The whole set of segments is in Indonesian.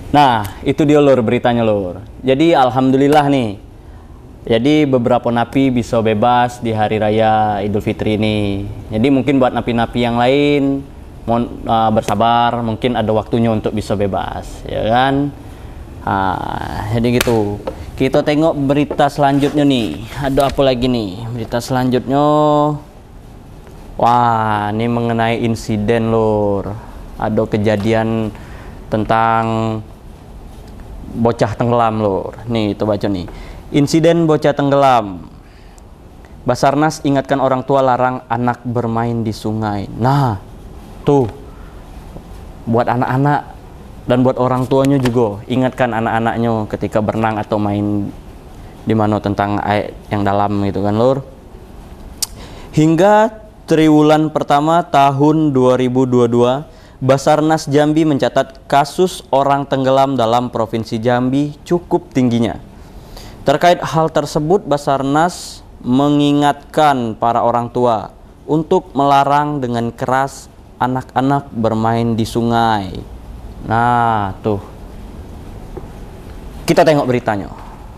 Nah, itu dia lur beritanya lur. Jadi alhamdulillah nih. Jadi beberapa napi bisa bebas di hari raya Idul Fitri ini. Jadi mungkin buat napi-napi yang lain mohon bersabar, mungkin ada waktunya untuk bisa bebas, ya kan? Jadi gitu. Kita tengok berita selanjutnya nih. Ada apa lagi nih? Berita selanjutnya. Wah, ini mengenai insiden lur. Ada kejadian tentang bocah tenggelam lur. Nih, kita baca nih. Insiden bocah tenggelam. Basarnas ingatkan orang tua larang anak bermain di sungai. Nah, tuh. Buat anak-anak dan buat orang tuanya juga, ingatkan anak-anaknya ketika berenang atau main di mana tentang air yang dalam gitu kan lur. Hingga triwulan pertama tahun 2022, Basarnas Jambi mencatat kasus orang tenggelam dalam Provinsi Jambi cukup tingginya. Terkait hal tersebut, Basarnas mengingatkan para orang tua untuk melarang dengan keras anak-anak bermain di sungai. Nah, tuh. Kita tengok beritanya.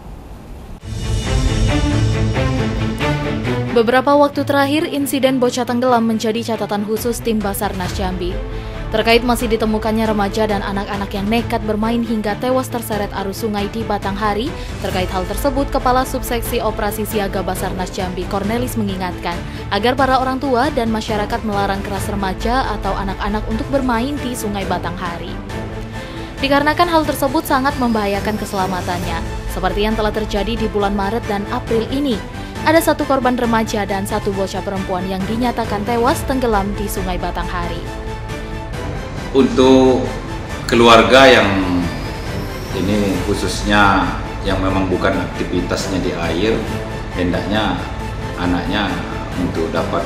Beberapa waktu terakhir, insiden bocah tenggelam menjadi catatan khusus tim Basarnas Jambi. Terkait masih ditemukannya remaja dan anak-anak yang nekat bermain hingga tewas terseret arus sungai di Batanghari. Terkait hal tersebut, Kepala Subseksi Operasi Siaga Basarnas Jambi, Cornelis, mengingatkan agar para orang tua dan masyarakat melarang keras remaja atau anak-anak untuk bermain di Sungai Batanghari. Dikarenakan hal tersebut sangat membahayakan keselamatannya, seperti yang telah terjadi di bulan Maret dan April ini. Ada 1 korban remaja dan 1 bocah perempuan yang dinyatakan tewas tenggelam di Sungai Batanghari. Untuk keluarga yang ini khususnya yang memang bukan aktivitasnya di air, hendaknya anaknya untuk dapat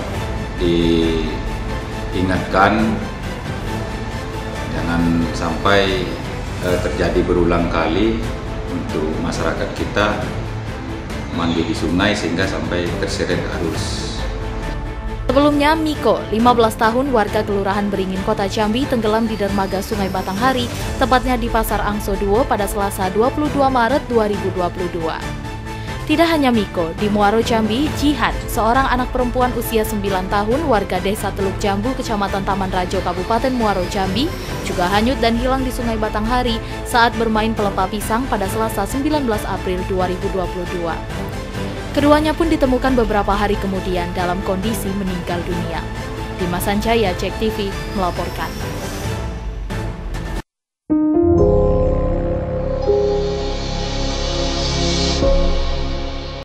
diingatkan jangan sampai terjadi berulang kali untuk masyarakat kita mandi di sungai sehingga sampai terseret arus. Sebelumnya, Miko, 15 tahun, warga Kelurahan Beringin, Kota Jambi, tenggelam di dermaga Sungai Batanghari, tepatnya di Pasar Angso Duo pada Selasa 22 Maret 2022. Tidak hanya Miko, di Muaro Jambi, Jihad, seorang anak perempuan usia 9 tahun, warga Desa Teluk Jambu, Kecamatan Taman Rajo, Kabupaten Muaro Jambi, juga hanyut dan hilang di Sungai Batanghari saat bermain pelepah pisang pada Selasa 19 April 2022. Keduanya pun ditemukan beberapa hari kemudian dalam kondisi meninggal dunia. Dimas Sanjaya, JEK TV, melaporkan.